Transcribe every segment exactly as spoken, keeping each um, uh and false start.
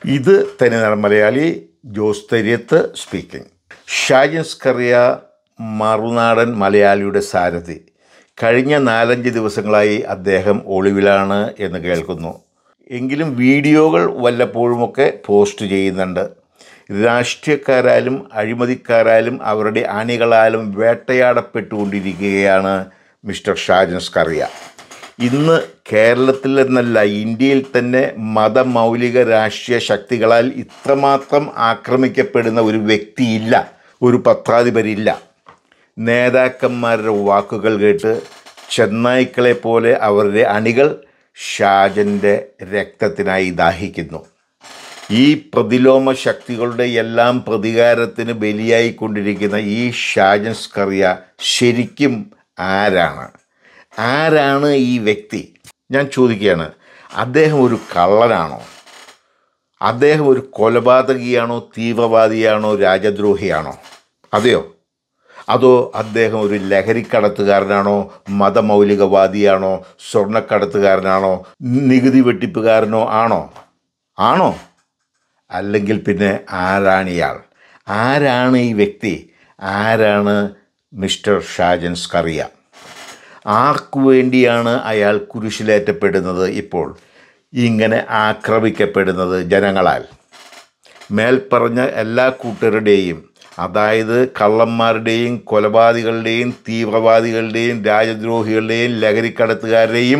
ഇത് തനിനാടൻ മലയാളി ജോസ് തെരിയത്ത് സ്പീക്കിംഗ്. ഷാജിൻ സ്കറിയ മറുനാടൻ മലയാളിയുടെ സാരഥി. കഴിഞ്ഞ നാലഞ്ച് ദിവസങ്ങളായി അദ്ദേഹം ഒളിവിലാണ് എന്ന് കേൾക്കുന്നു. എങ്കിലും വീഡിയോകൾ വല്ലപ്പോഴുമൊക്കെ പോസ്റ്റ് ചെയ്യുന്നുണ്ട്. രാഷ്ട്രീയക്കാരാലും അഴിമതിക്കാരാലും അവരുടെ അണികളാലും വേട്ടയാടപ്പെട്ടുകൊണ്ടിരിക്കുകയാണ് മിസ്റ്റർ ഷാജിൻ സ്കറിയ. ഇന്ന് കേരളത്തിൽ എന്നല്ല ഇന്ത്യയിൽ തന്നെ മതമൗലിക രാഷ്ട്രീയ ശക്തികളാൽ ഇത്രമാത്രം ആക്രമിക്കപ്പെടുന്ന ഒരു വ്യക്തിയില്ല, ഒരു പത്രാധിപരില്ല. നേതാക്കന്മാരുടെ വാക്കുകൾ കേട്ട് ചെന്നായ്ക്കളെ പോലെ അവരുടെ അണികൾ ഷാജൻ്റെ രക്തത്തിനായി ദാഹിക്കുന്നു. ഈ പ്രതിലോമ ശക്തികളുടെ എല്ലാം പ്രതികാരത്തിന് ബലിയായിക്കൊണ്ടിരിക്കുന്ന ഈ ഷാജിൻ സ്കറിയ ശരിക്കും ആരാണ്? ആരാണ് ഈ വ്യക്തി? ഞാൻ ചോദിക്കുകയാണ്, അദ്ദേഹം ഒരു കള്ളനാണോ? അദ്ദേഹം ഒരു കൊലപാതകിയാണോ? തീവ്രവാദിയാണോ? രാജദ്രോഹിയാണോ? അതെയോ? അതോ അദ്ദേഹം ഒരു ലഹരിക്കടത്തുകാരനാണോ? മതമൗലികവാദിയാണോ? സ്വർണ്ണക്കടത്തുകാരനാണോ? നികുതി വെട്ടിപ്പുകാരനോ ആണോ? ആണോ? അല്ലെങ്കിൽ പിന്നെ ആരാണ് ഇയാൾ? ആരാണ് ഈ വ്യക്തി? ആരാണ് മിസ്റ്റർ ഷാജിൻ സ്കറിയ? ആർക്കു വേണ്ടിയാണ് അയാൾ കുരിശിലേറ്റപ്പെടുന്നത്? ഇപ്പോൾ ഇങ്ങനെ ആക്രമിക്കപ്പെടുന്നത് ജനങ്ങളാൽ. മേൽപ്പറഞ്ഞ എല്ലാ കൂട്ടരുടെയും, അതായത് കള്ളന്മാരുടെയും കൊലപാതകളുടെയും തീവ്രവാദികളുടെയും രാജദ്രോഹികളുടെയും ലഹരിക്കടത്തുകാരുടെയും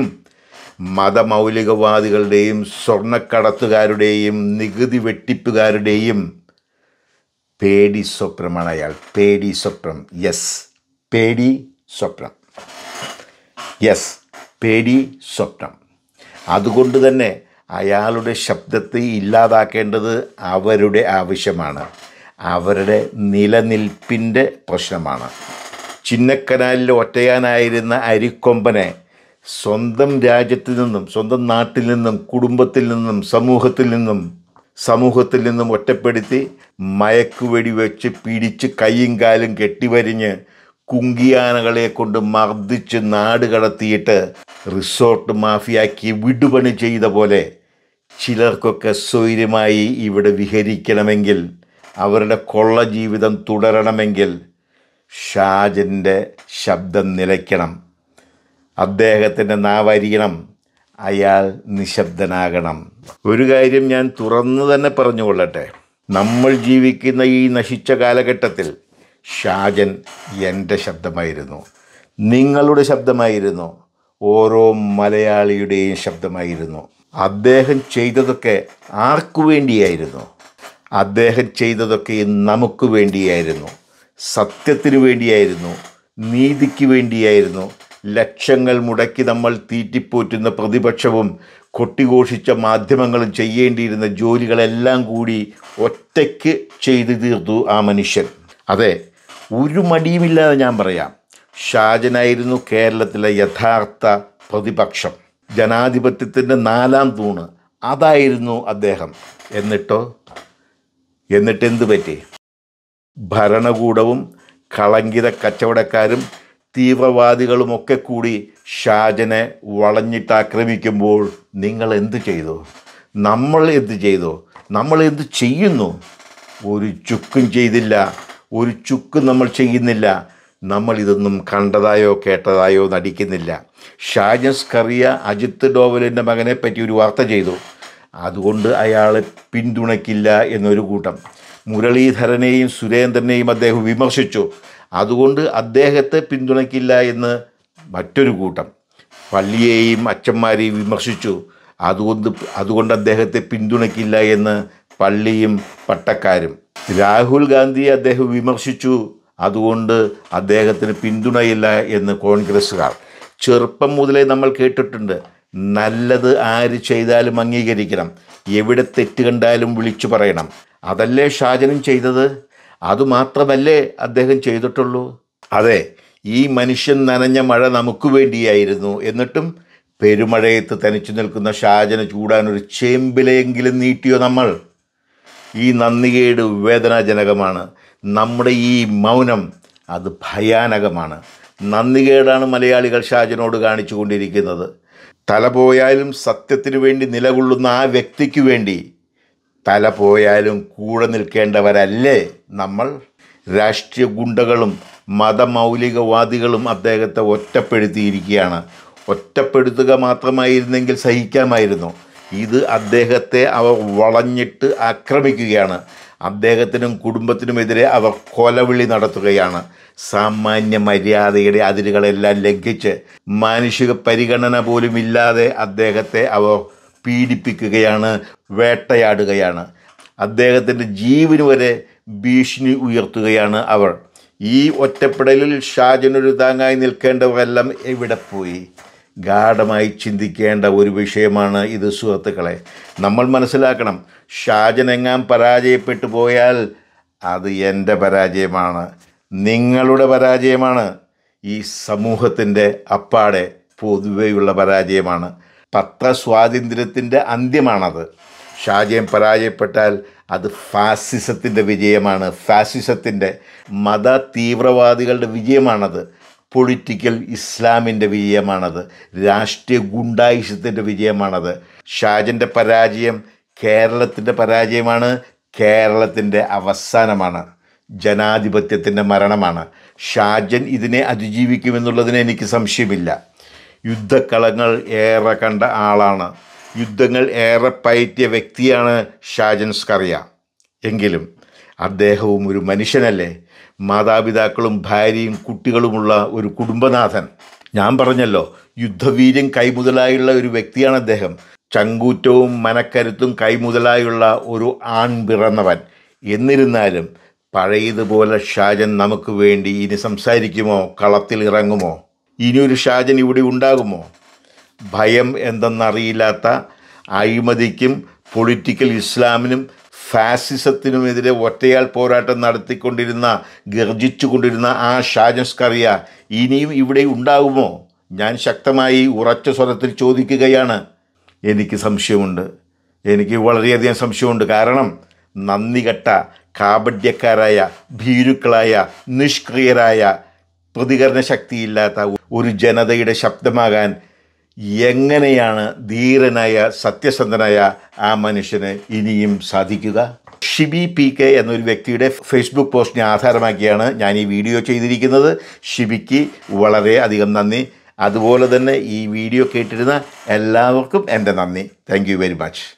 മതമൗലികവാദികളുടെയും സ്വർണ്ണക്കടത്തുകാരുടെയും നികുതി വെട്ടിപ്പുകാരുടെയും പേടി സ്വപ്നമാണ് അയാൾ. പേടി സ്വപ്നം. യെസ്, പേടി സ്വപ്നം. യെസ്, പേടി സ്വപ്നം. അതുകൊണ്ട് തന്നെ അയാളുടെ ശബ്ദത്തെ ഇല്ലാതാക്കേണ്ടത് അവരുടെ ആവശ്യമാണ്, അവരുടെ നിലനിൽപ്പിൻ്റെ പ്രശ്നമാണ്. ചിന്നക്കനാലിൽ ഒറ്റയാനായിരുന്ന അരിക്കൊമ്പനെ സ്വന്തം രാജ്യത്തിൽ നിന്നും, സ്വന്തം നാട്ടിൽ നിന്നും, കുടുംബത്തിൽ നിന്നും, സമൂഹത്തിൽ നിന്നും സമൂഹത്തിൽ നിന്നും ഒറ്റപ്പെടുത്തി മയക്കുവെടി വെച്ച് പിടിച്ച് കൈയും കാലും കെട്ടിവരിഞ്ഞ് കുങ്കിയാനകളെ കൊണ്ട് മർദ്ദിച്ച് നാട് കടത്തിയിട്ട് റിസോർട്ട് മാഫിയാക്കി വിടുപണി ചെയ്ത പോലെ ചിലർക്കൊക്കെ സ്വൈര്യമായി ഇവിടെ വിഹരിക്കണമെങ്കിൽ, അവരുടെ കൊള്ള ജീവിതം തുടരണമെങ്കിൽ ഷാജിൻ്റെ ശബ്ദം നിലയ്ക്കണം, അദ്ദേഹത്തിൻ്റെ നാവരിയണം, അയാൾ നിശബ്ദനാകണം. ഒരു കാര്യം ഞാൻ തുറന്നു തന്നെ പറഞ്ഞുകൊള്ളട്ടെ, നമ്മൾ ജീവിക്കുന്ന ഈ നശിച്ച കാലഘട്ടത്തിൽ ഷാജൻ എൻ്റെ ശബ്ദമായിരുന്നു, നിങ്ങളുടെ ശബ്ദമായിരുന്നു, ഓരോ മലയാളിയുടെയും ശബ്ദമായിരുന്നു. അദ്ദേഹം ചെയ്തതൊക്കെ ആർക്കു വേണ്ടിയായിരുന്നു? അദ്ദേഹം ചെയ്തതൊക്കെ നമുക്ക് വേണ്ടിയായിരുന്നു, സത്യത്തിനു വേണ്ടിയായിരുന്നു, നീതിക്ക് വേണ്ടിയായിരുന്നു. ലക്ഷങ്ങൾ മുടക്കി നമ്മൾ തീറ്റിപ്പോറ്റുന്ന പ്രതിപക്ഷവും കൊട്ടിഘോഷിച്ച മാധ്യമങ്ങളും ചെയ്യേണ്ടിയിരുന്ന ജോലികളെല്ലാം കൂടി ഒറ്റയ്ക്ക് ചെയ്തു തീർത്തു ആ മനുഷ്യൻ. അതെ, ഒരു മടിയുമില്ലാതെ ഞാൻ പറയാം, ഷാജനായിരുന്നു കേരളത്തിലെ യഥാർത്ഥ പ്രതിപക്ഷം, ജനാധിപത്യത്തിൻ്റെ നാലാം തൂണ്. അതായിരുന്നു അദ്ദേഹം. എന്നിട്ടോ എന്നിട്ടെന്ത് പറ്റി? ഭരണകൂടവും കളങ്കിത കച്ചവടക്കാരും തീവ്രവാദികളുമൊക്കെ കൂടി ഷാജനെ വളഞ്ഞിട്ട് ആക്രമിക്കുമ്പോൾ നിങ്ങൾ എന്ത് ചെയ്തു? നമ്മൾ എന്ത് ചെയ്തു? നമ്മൾ എന്ത് ചെയ്യുന്നു? ഒരു ചുക്കും ചെയ്തില്ല, ഒരു ചുക്കും നമ്മൾ ചെയ്യുന്നില്ല. നമ്മൾ ഇതൊന്നും കണ്ടതായോ കേട്ടതായോ നടിക്കുന്നില്ല. ഷാജിൻ സ്കറിയ അജിത് ഡോവലിൻ്റെ മകനെ പറ്റി ഒരു വാർത്ത ചെയ്തു, അതുകൊണ്ട് അയാളെ പിന്തുണയ്ക്കില്ല എന്നൊരു കൂട്ടം. മുരളീധരനെയും സുരേന്ദ്രനെയും അദ്ദേഹം വിമർശിച്ചു, അതുകൊണ്ട് അദ്ദേഹത്തെ പിന്തുണയ്ക്കില്ല എന്ന് മറ്റൊരു കൂട്ടം. പള്ളിയെയും അച്ഛന്മാരെയും വിമർശിച്ചു, അതുകൊണ്ട് അതുകൊണ്ട് അദ്ദേഹത്തെ പിന്തുണയ്ക്കില്ല എന്ന് പള്ളിയും പട്ടക്കാരും. രാഹുൽ ഗാന്ധിയെ അദ്ദേഹം വിമർശിച്ചു, അതുകൊണ്ട് അദ്ദേഹത്തിന് പിന്തുണയില്ല എന്ന് കോൺഗ്രസ്സുകാർ. ചെറുപ്പം മുതലേ നമ്മൾ കേട്ടിട്ടുണ്ട്, നല്ലത് ആര് ചെയ്താലും അംഗീകരിക്കണം, എവിടെ തെറ്റ് കണ്ടാലും വിളിച്ചു പറയണം. അതല്ലേ ഷാജനും ചെയ്തത്? അതുമാത്രമല്ലേ അദ്ദേഹം ചെയ്തിട്ടുള്ളൂ? അതെ, ഈ മനുഷ്യൻ നനഞ്ഞ മഴ നമുക്ക് വേണ്ടിയായിരുന്നു. എന്നിട്ടും പെരുമഴയത്ത് തനിച്ചു നിൽക്കുന്ന ഷാജന് ചൂടാനൊരു ചേമ്പിലെങ്കിലും നീട്ടിയോ നമ്മൾ? ഈ നന്ദികേട് വേദനാജനകമാണ്. നമ്മുടെ ഈ മൗനം അത് ഭയാനകമാണ്. നന്ദികേടാണ് മലയാളികൾ ഷാജനോട് കാണിച്ചു കൊണ്ടിരിക്കുന്നത്. തല പോയാലും സത്യത്തിനു വേണ്ടി നിലകൊള്ളുന്ന ആ വ്യക്തിക്ക് വേണ്ടി തല പോയാലും കൂടെ നിൽക്കേണ്ടവരല്ലേ നമ്മൾ? രാഷ്ട്രീയ ഗുണ്ടകളും മതമൗലികവാദികളും അദ്ദേഹത്തെ ഒറ്റപ്പെടുത്തിയിരിക്കുകയാണ്. ഒറ്റപ്പെടുത്തുക മാത്രമായിരുന്നെങ്കിൽ സഹിക്കാമായിരുന്നു. ഇത് അദ്ദേഹത്തെ അവർ വളഞ്ഞിട്ട് ആക്രമിക്കുകയാണ്. അദ്ദേഹത്തിനും കുടുംബത്തിനുമെതിരെ അവർ കൊലവിളി നടത്തുകയാണ്. സാമാന്യ മര്യാദയുടെ അതിരുകളെല്ലാം ലംഘിച്ച് മാനുഷിക പരിഗണന പോലും ഇല്ലാതെ അദ്ദേഹത്തെ അവർ പീഡിപ്പിക്കുകയാണ്, വേട്ടയാടുകയാണ്. അദ്ദേഹത്തിൻ്റെ ജീവന് വരെ ഭീഷണി ഉയർത്തുകയാണ് അവർ. ഈ ഒറ്റപ്പെടലിൽ ഷാജനൊരു താങ്ങായി നിൽക്കേണ്ടവരെല്ലാം എവിടെ പോയി? ഗാഢമായി ചിന്തിക്കേണ്ട ഒരു വിഷയമാണ് ഇത് സുഹൃത്തുക്കളെ. നമ്മൾ മനസ്സിലാക്കണം, ഷാജൻ എങ്ങാൻ പരാജയപ്പെട്ടു പോയാൽ അത് എൻ്റെ പരാജയമാണ്, നിങ്ങളുടെ പരാജയമാണ്, ഈ സമൂഹത്തിൻ്റെ അപ്പാടെ പൊതുവെയുള്ള പരാജയമാണ്. പത്രസ്വാതന്ത്ര്യത്തിൻ്റെ അന്ത്യമാണത്. ഷാജൻ പരാജയപ്പെട്ടാൽ അത് ഫാസിസത്തിൻ്റെ വിജയമാണ്, ഫാസിസത്തിൻ്റെ മത തീവ്രവാദികളുടെ വിജയമാണത്, പൊളിറ്റിക്കൽ ഇസ്ലാമിൻ്റെ വിജയമാണത്, രാഷ്ട്രീയ ഗുണ്ടായിസത്തിൻ്റെ വിജയമാണത്. ഷാജൻ്റെ പരാജയം കേരളത്തിൻ്റെ പരാജയമാണ്, കേരളത്തിൻ്റെ അവസാനമാണ്, ജനാധിപത്യത്തിൻ്റെ മരണമാണ്. ഷാജൻ ഇതിനെ അതിജീവിക്കുമെന്നുള്ളതിന് എനിക്ക് സംശയമില്ല. യുദ്ധക്കളങ്ങൾ ഏറെ കണ്ട ആളാണ്, യുദ്ധങ്ങൾ ഏറെ പയറ്റിയ വ്യക്തിയാണ് ഷാജൻ സ്കറിയ. എങ്കിലും അദ്ദേഹവും ഒരു മനുഷ്യനല്ലേ, മാതാപിതാക്കളും ഭാര്യയും കുട്ടികളുമുള്ള ഒരു കുടുംബനാഥൻ. ഞാൻ പറഞ്ഞല്ലോ, യുദ്ധവീര്യം കൈമുതലായുള്ള ഒരു വ്യക്തിയാണ് അദ്ദേഹം. ചങ്കൂറ്റവും മനക്കരുത്തും കൈമുതലായുള്ള ഒരു ആൺ പിറന്നവൻ. എന്നിരുന്നാലും പഴയതുപോലെ ഷാജൻ നമുക്ക് വേണ്ടി ഇനി സംസാരിക്കുമോ, കളത്തിൽ ഇറങ്ങുമോ? ഇനിയൊരു ഷാജൻ ഇവിടെ ഉണ്ടാകുമോ? ഭയം എന്തെന്നറിയില്ലാത്ത അഴിമതിക്കും പൊളിറ്റിക്കൽ ഇസ്ലാമിനും ഫാസിസത്തിനുമെതിരെ ഒറ്റയാൾ പോരാട്ടം നടത്തിക്കൊണ്ടിരുന്ന, ഗർജിച്ചു കൊണ്ടിരുന്ന ആ ഷാജൻ സ്കറിയ ഇനിയും ഇവിടെ ഉണ്ടാകുമോ? ഞാൻ ശക്തമായി ഉറച്ച സ്വരത്തിൽ ചോദിക്കുകയാണ്. എനിക്ക് സംശയമുണ്ട്, എനിക്ക് വളരെയധികം സംശയമുണ്ട്. കാരണം നന്ദി കെട്ട കാപട്യക്കാരായ, ഭീരുക്കളായ, നിഷ്ക്രിയരായ, പ്രതികരണ ശക്തിയില്ലാത്ത ഒരു ജനതയുടെ ശബ്ദമാകാൻ എങ്ങനെയാണ് ധീരനായ സത്യസന്ധനായ ആ മനുഷ്യന് ഇനിയും സാധിക്കുക? ഷിബി പി കെ എന്നൊരു വ്യക്തിയുടെ ഫേസ്ബുക്ക് പോസ്റ്റിനെ ആധാരമാക്കിയാണ് ഞാൻ ഈ വീഡിയോ ചെയ്തിരിക്കുന്നത്. ഷിബിക്ക് വളരെ അധികം നന്ദി. അതുപോലെ തന്നെ ഈ വീഡിയോ കേട്ടിരുന്ന എല്ലാവർക്കും എൻ്റെ നന്ദി. Thank you very much.